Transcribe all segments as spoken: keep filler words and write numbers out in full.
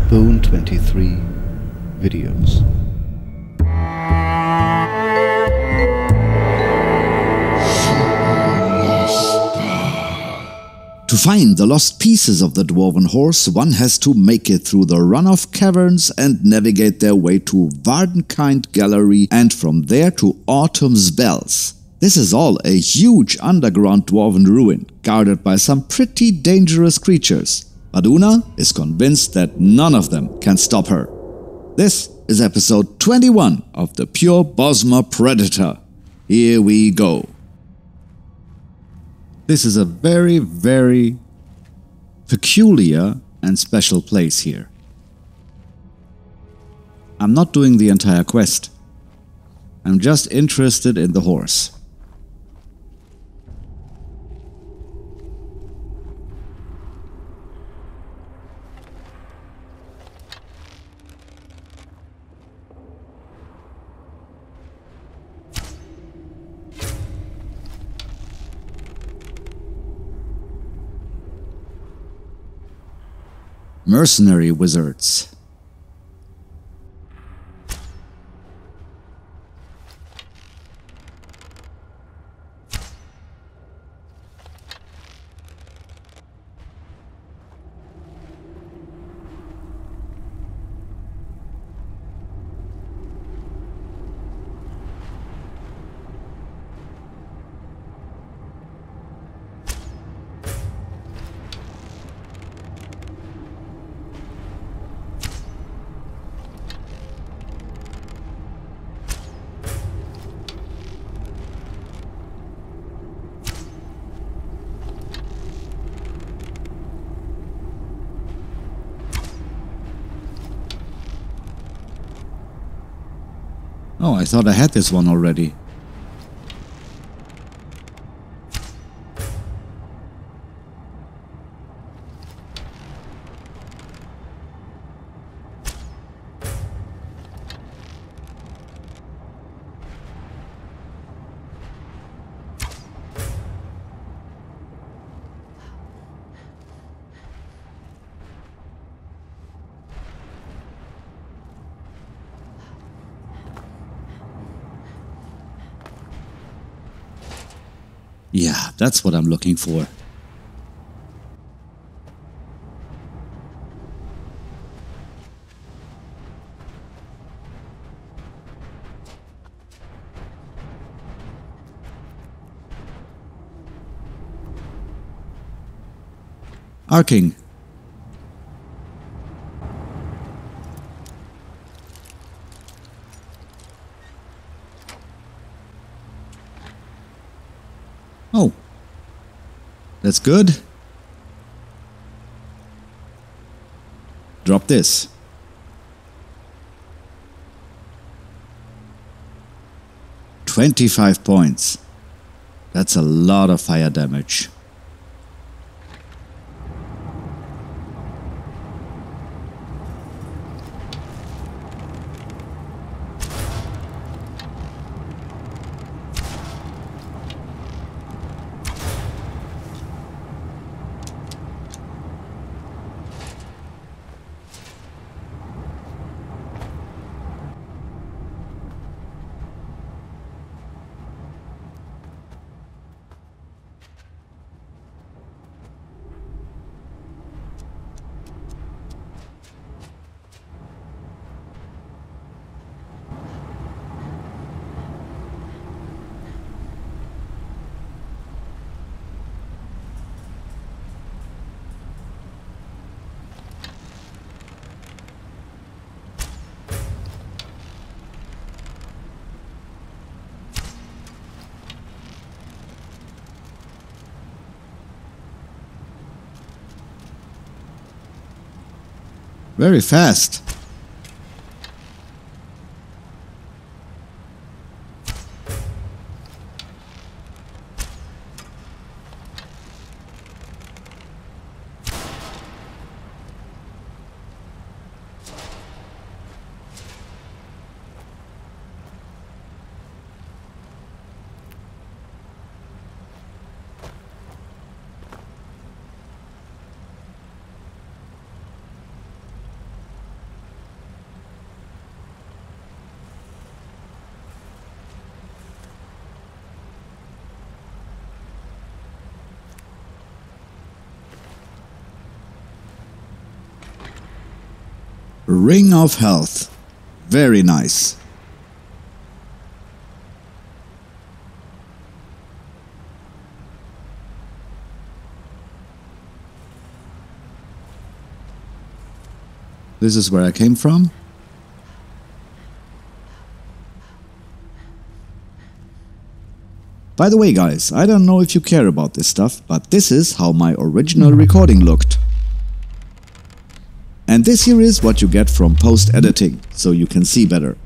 Boon twenty-three videos. To find the lost pieces of the Dwarven horse, one has to make it through the Runoff Caverns and navigate their way to Vardknd Gallery and from there to Autumn's Bells. This is all a huge underground Dwarven ruin, guarded by some pretty dangerous creatures. But Una is convinced that none of them can stop her. This is episode twenty-one of the Pure Bosmer Predator. Here we go. This is a very, very peculiar and special place here. I'm not doing the entire quest. I'm just interested in the horse. Mercenary wizards. Oh, I thought I had this one already. Yeah, that's what I'm looking for. Archery. Oh, that's good. Drop this. twenty-five points. That's a lot of fire damage. Very fast. Ring of Health. Very nice. This is where I came from. By the way guys, I don't know if you care about this stuff, but this is how my original recording looked. And this here is what you get from post-editing, so you can see better.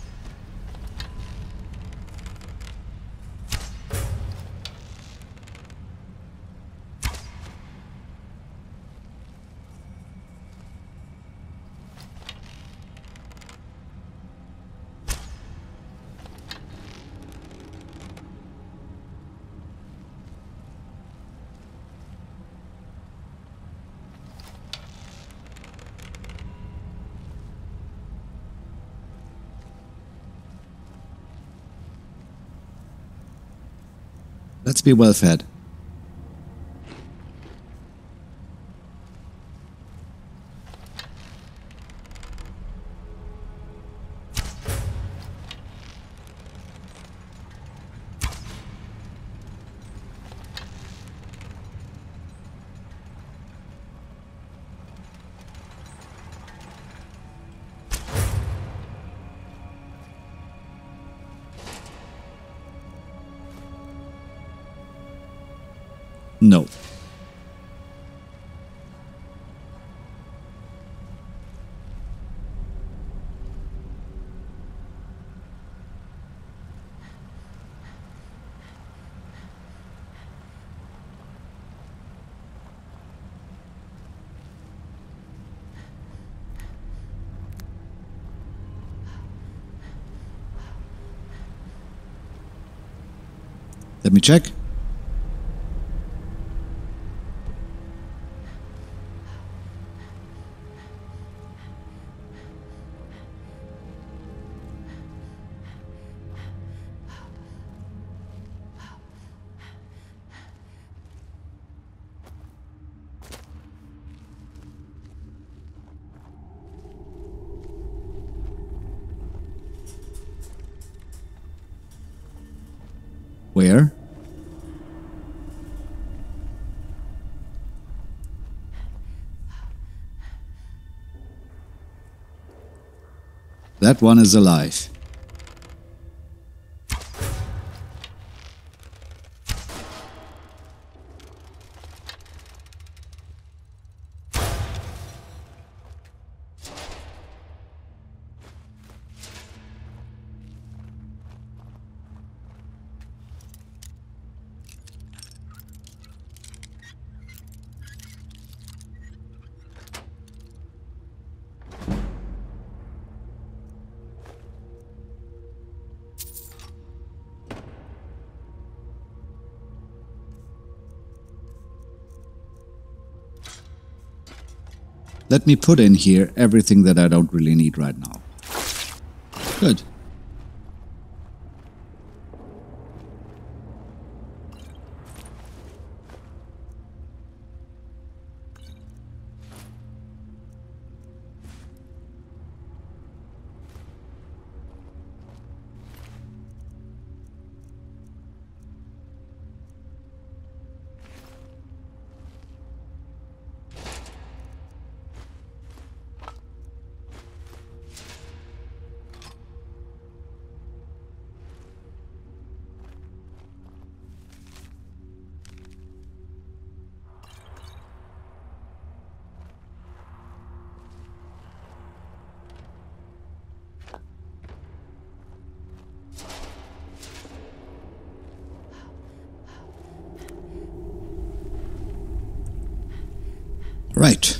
Let's be well fed. No. Let me check. Where? That one is alive. Let me put in here everything that I don't really need right now. Good. Right.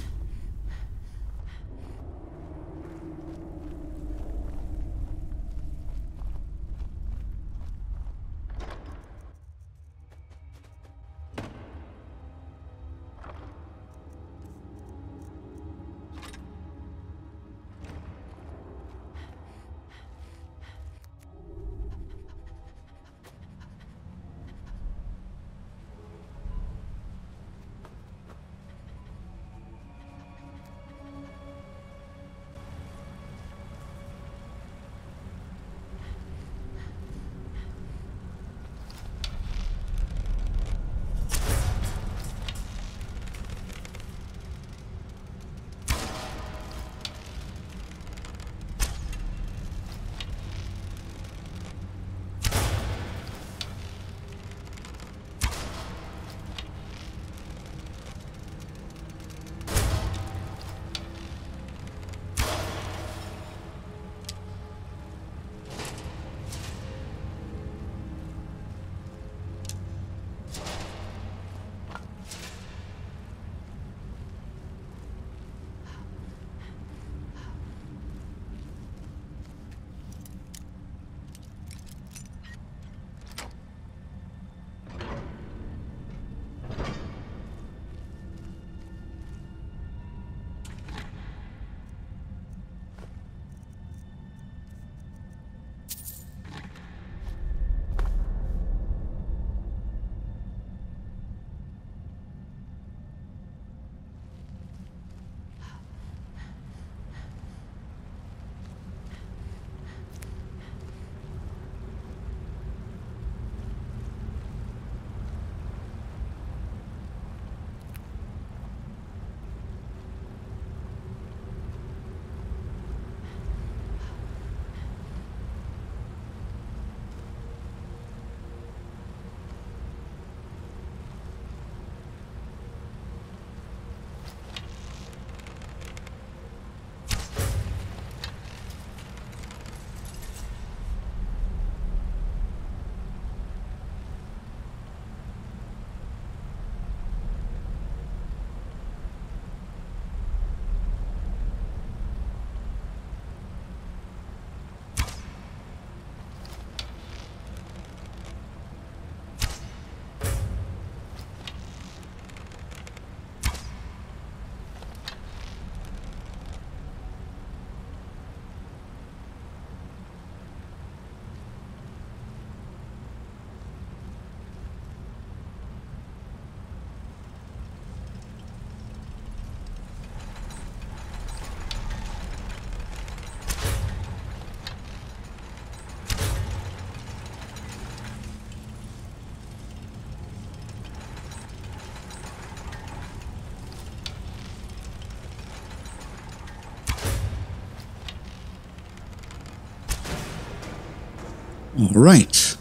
Alright.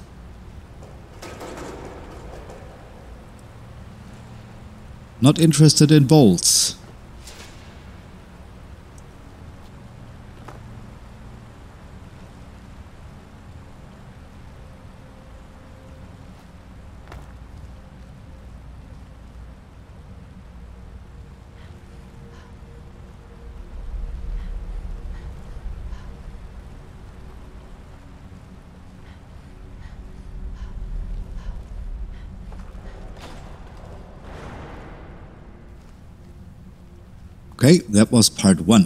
Not interested in bolts. Okay, that was part one.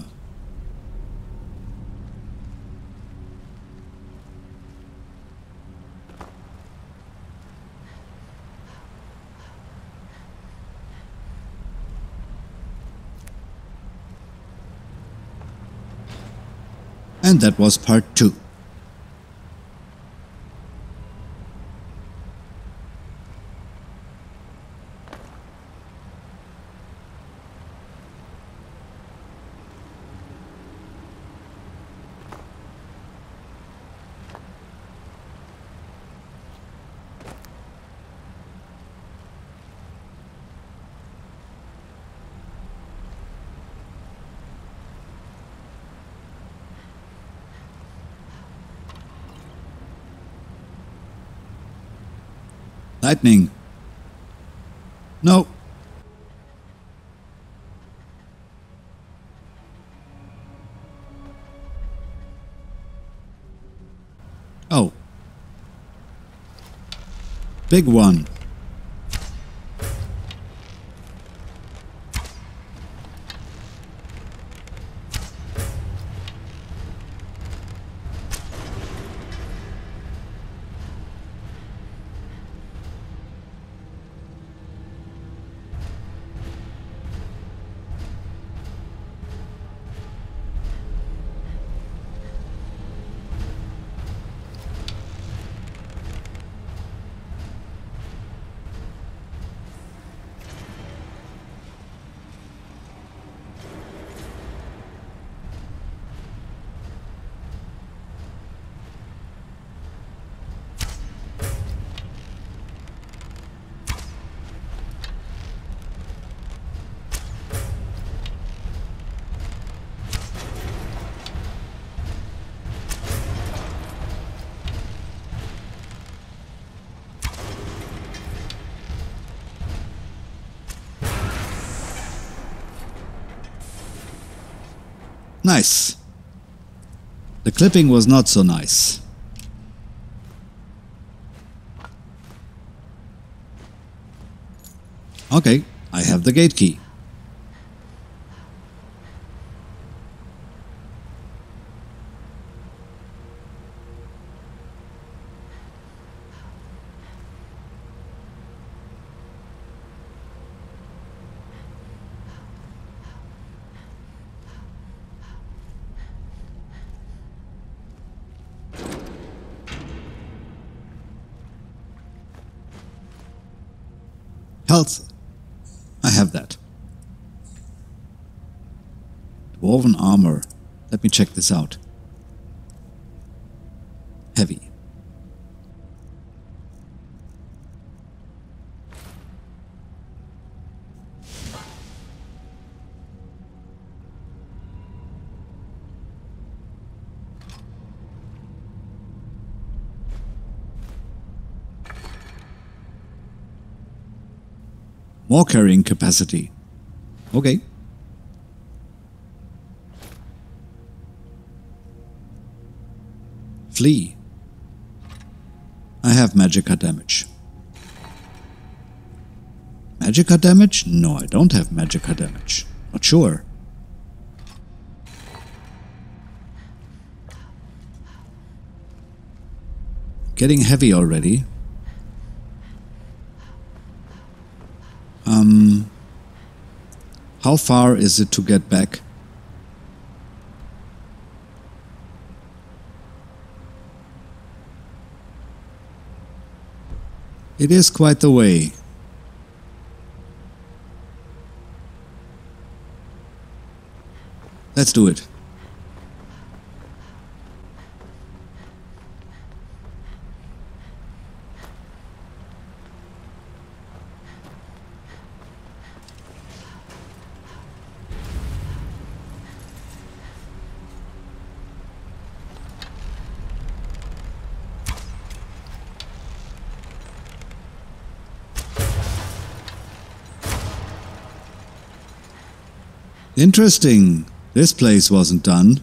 And that was part two. Lightning. No. Oh. Big one. Nice. The clipping was not so nice. Okay, I have the gate key. Health. I have that. Dwarven armor. Let me check this out. Heavy. More carrying capacity. Okay. Flee. I have magicka damage. Magicka damage? No, I don't have magicka damage. Not sure. Getting heavy already. Um, how far is it to get back? It is quite the way. Let's do it. Interesting. This place wasn't done.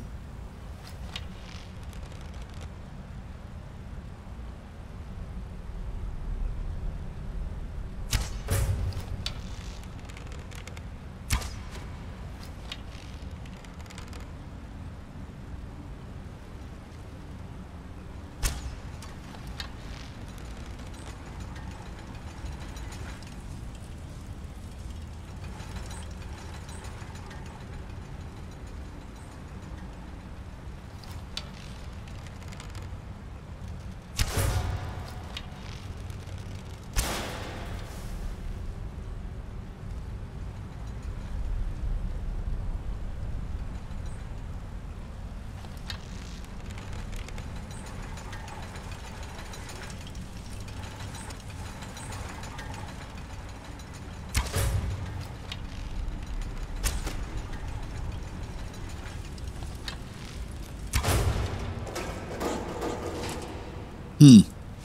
Hmm.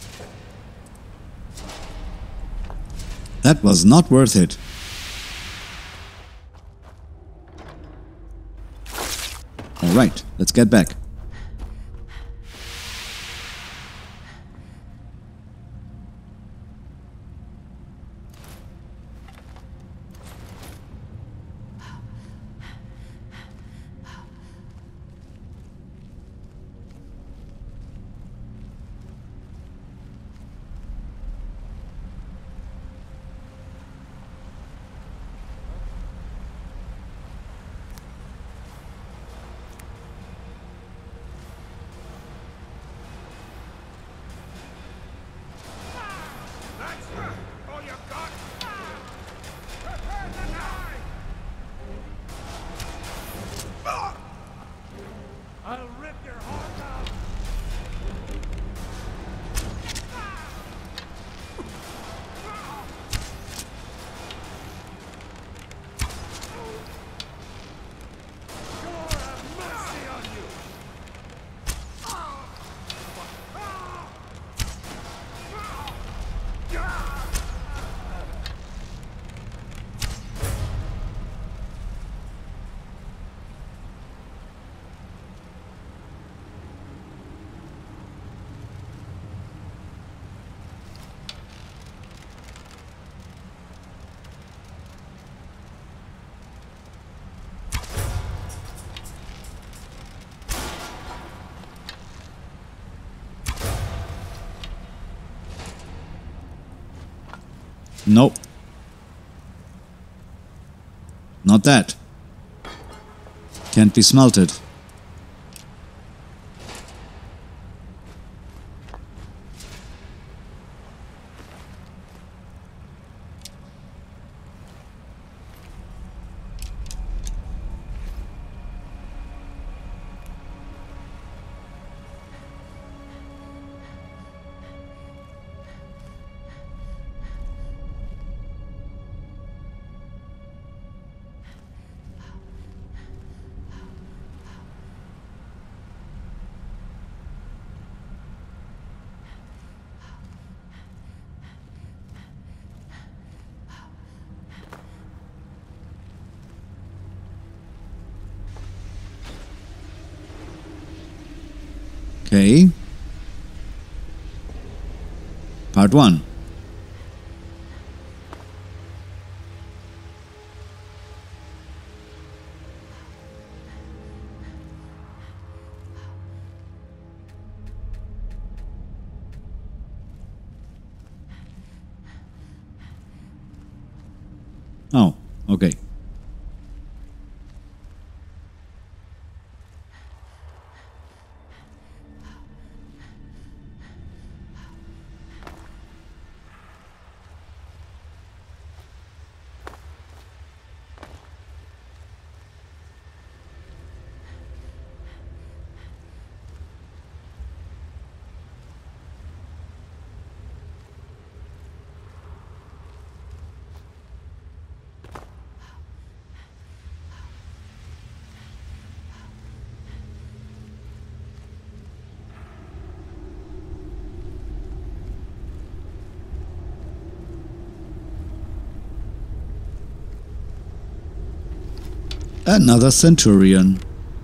That was not worth it. Alright, let's get back. Nope. Not that. Can't be smelted. Okay. Part one. Oh, okay. Another centurion.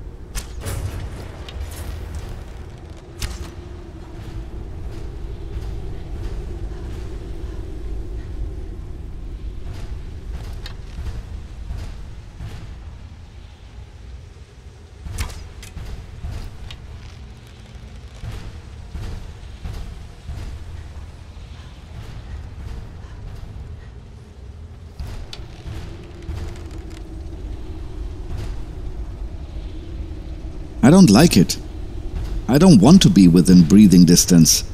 I don't like it. I don't want to be within breathing distance.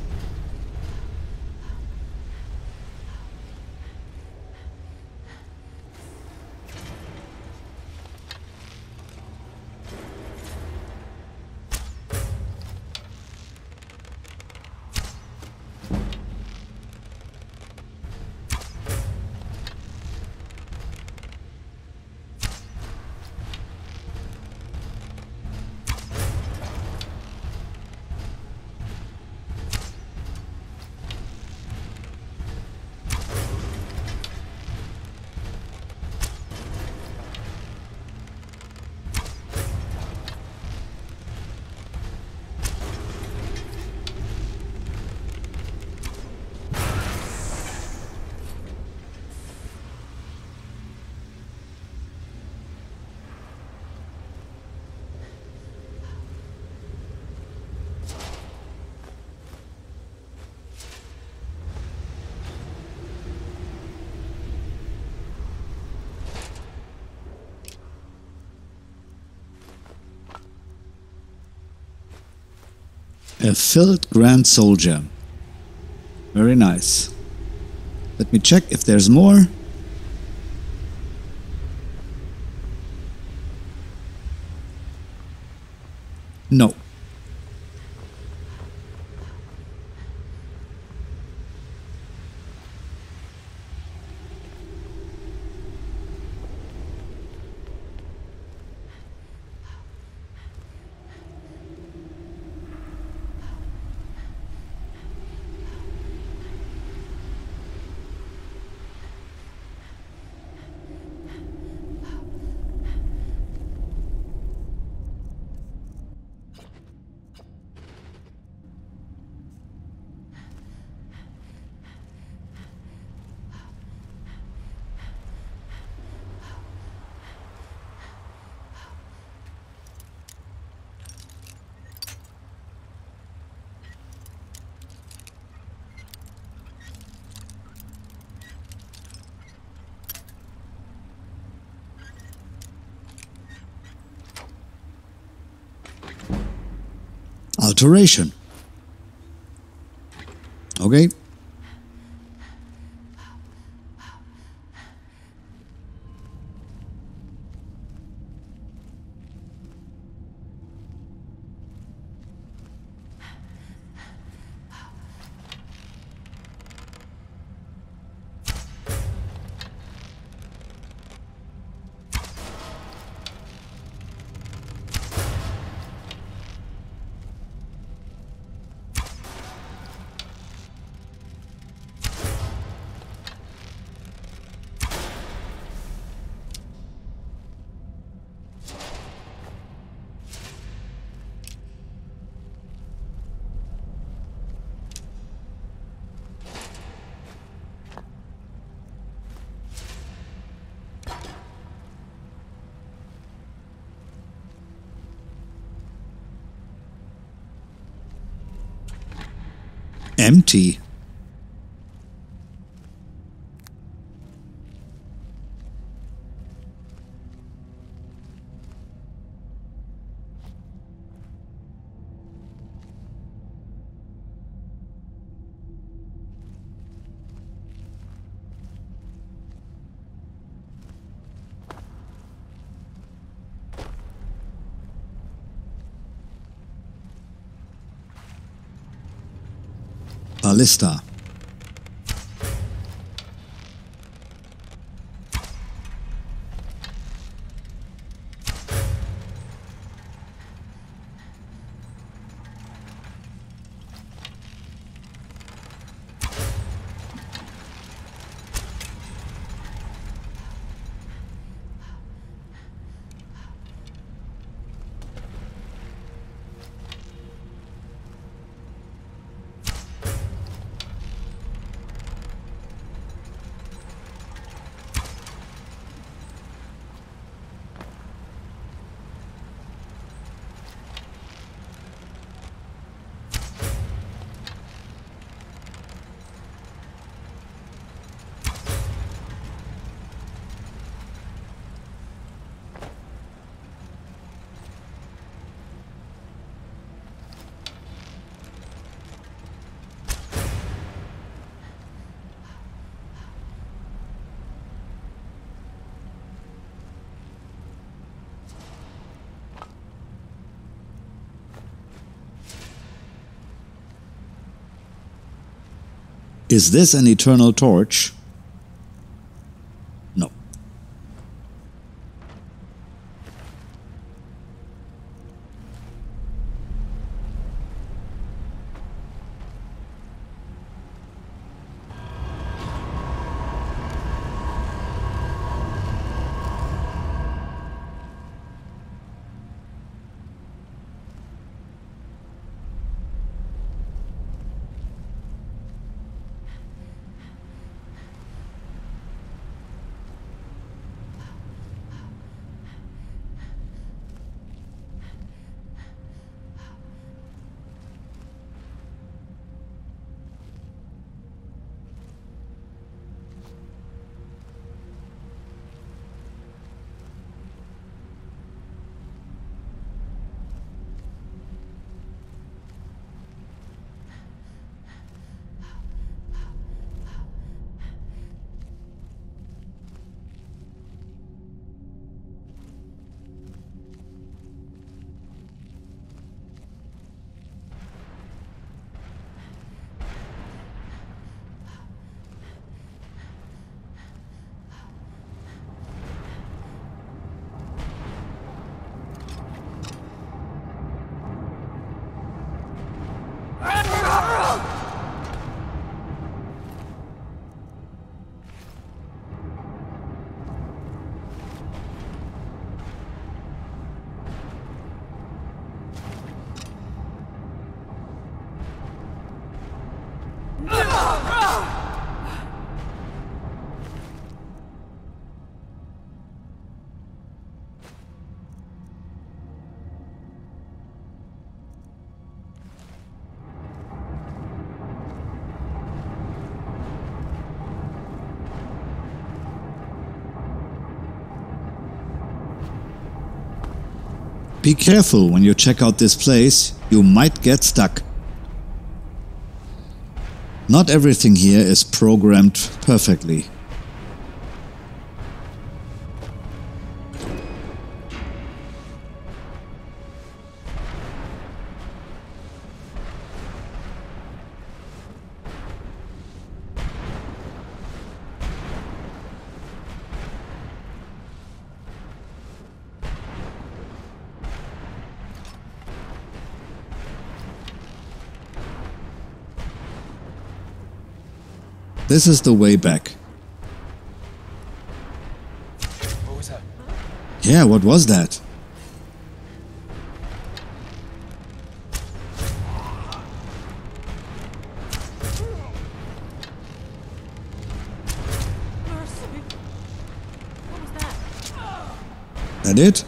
A filled Grand Soldier. Very nice. Let me check if there's more. No. Alteration. Okay. Empty. Ballista. Is this an eternal torch? No. Be careful when you check out this place, you might get stuck. Not everything here is programmed perfectly. This is the way back. What was that? Yeah, what was that? Mercy. What was that? That it?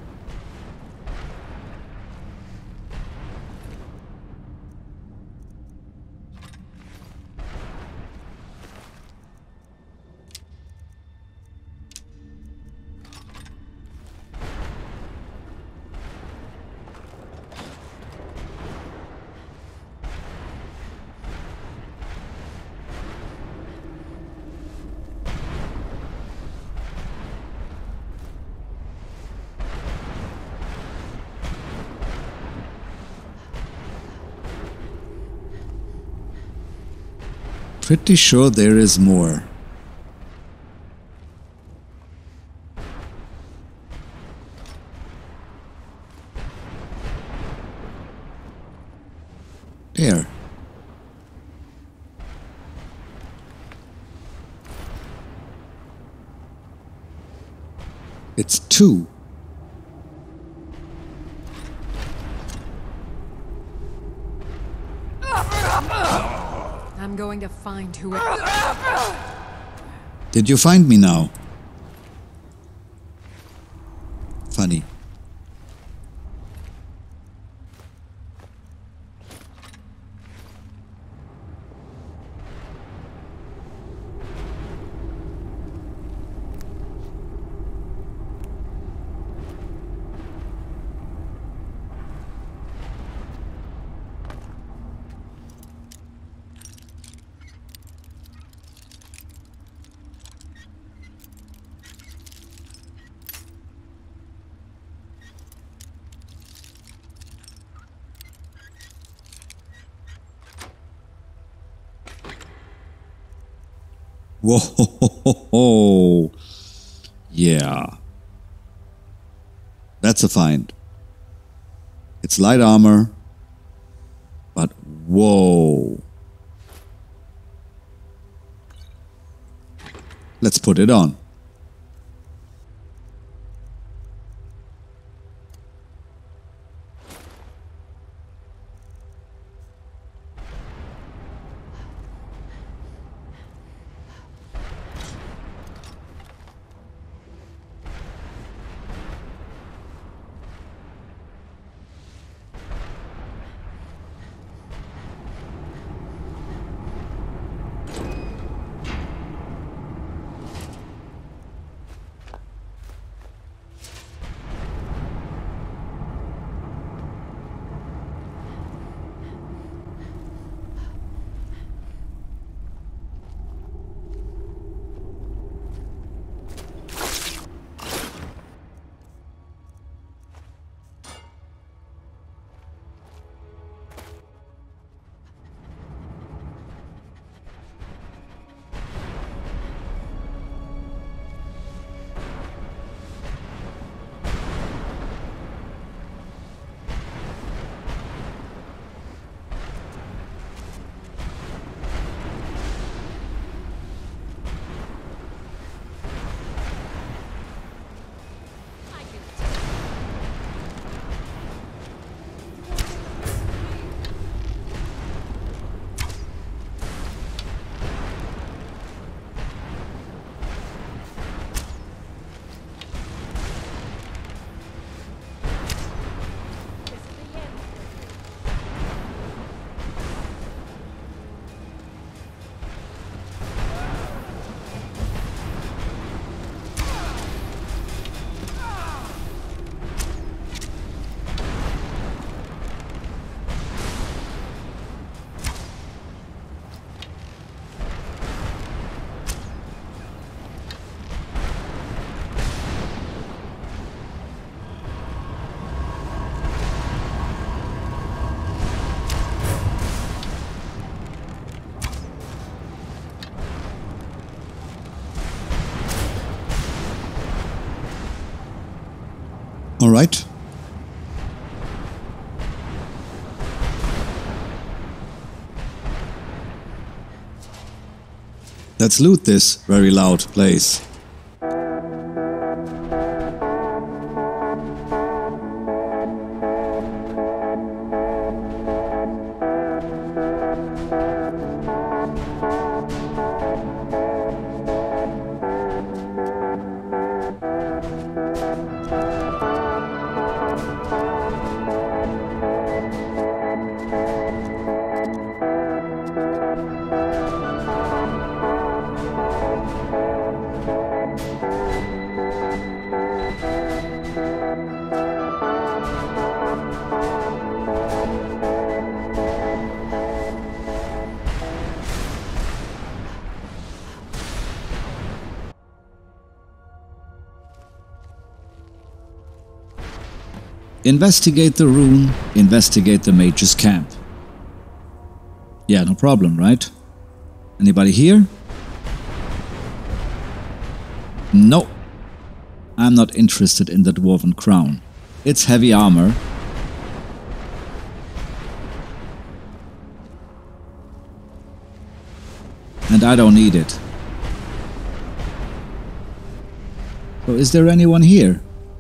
Pretty sure there is more. There. It's two. I'm going to find who it... Did you find me now? Funny. Whoa. Yeah. That's a find. It's light armor. But whoa. Let's put it on. All right. Let's loot this very loud place. Investigate the rune, investigate the mage's camp. Yeah, no problem, right? Anybody here? No. I'm not interested in the Dwarven crown. It's heavy armor. And I don't need it. So is there anyone here?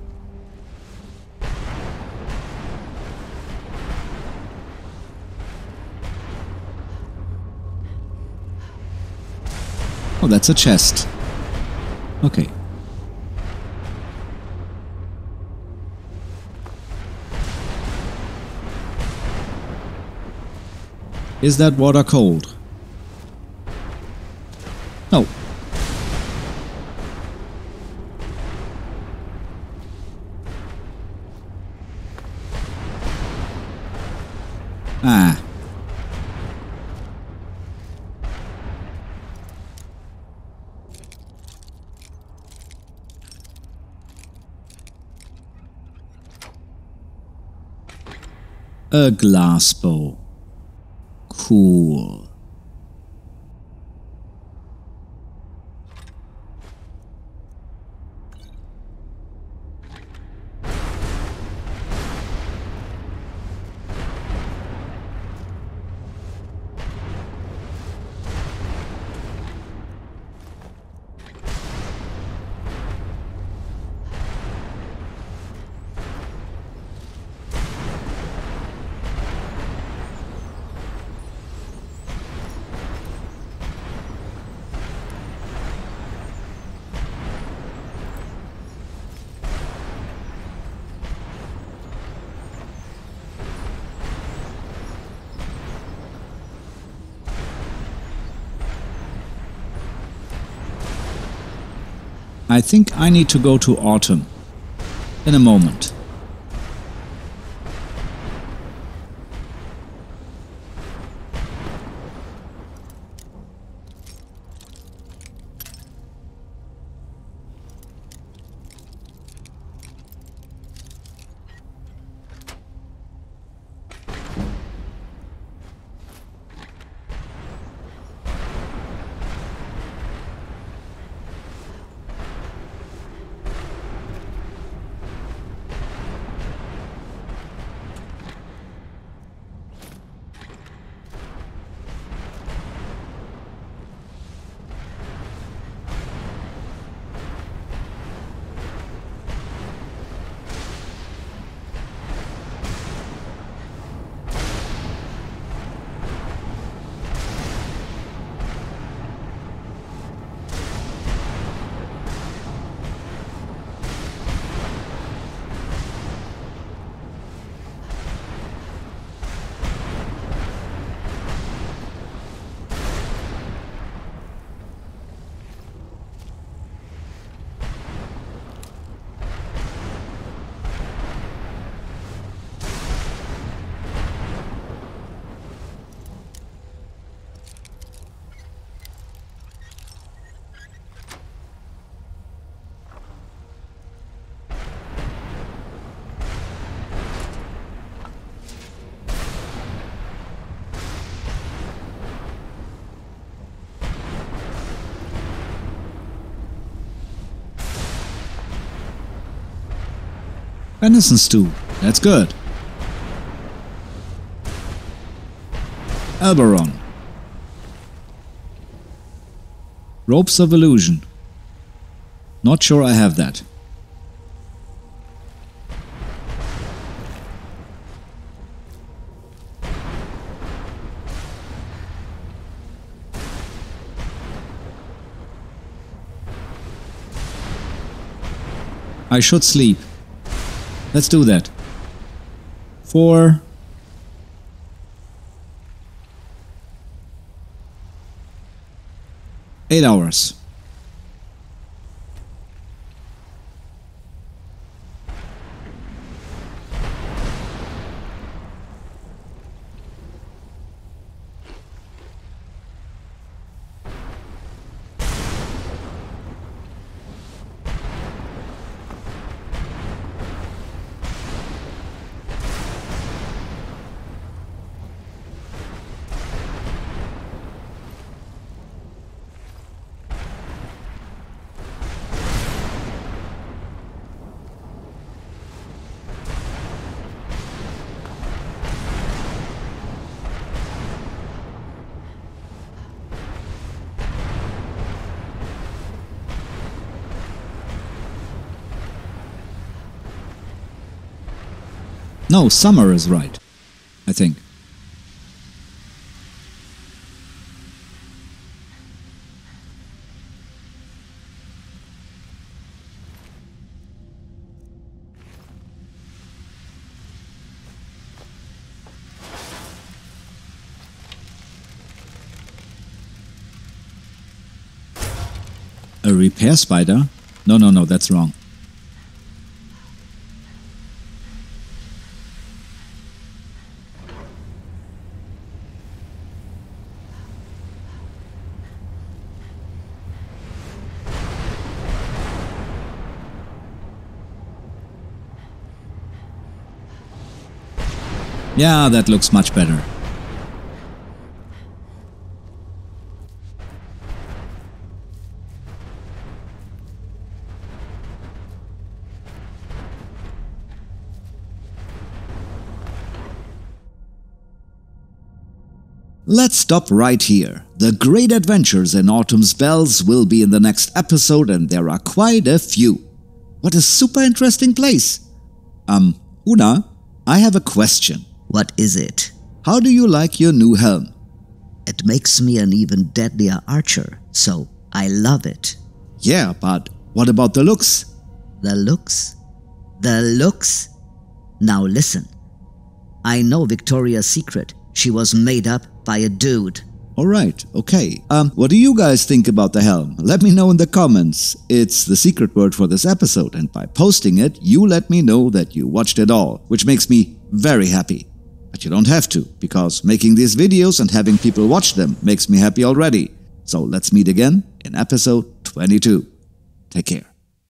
Oh, that's a chest. Okay. Is that water cold? No. Ah. A glass bow. Cool. I think I need to go to Autumn. In a moment. Venison stew. That's good. Alberon. Ropes of Illusion. Not sure I have that. I should sleep. Let's do that. For eight hours. No, summer is right, I think. A repair spider? No, no, no, that's wrong. Yeah, that looks much better. Let's stop right here. The great adventures in Autumn's Bells will be in the next episode, and there are quite a few. What a super interesting place! Um, Una, I have a question. What is it? How do you like your new helm? It makes me an even deadlier archer, so I love it. Yeah, but what about the looks? The looks? The looks? Now listen. I know Victoria's secret. She was made up by a dude. Alright, okay. Um, what do you guys think about the helm? Let me know in the comments. It's the secret word for this episode, and by posting it, you let me know that you watched it all, which makes me very happy. But you don't have to, because making these videos and having people watch them makes me happy already. So let's meet again in episode twenty-two. Take care.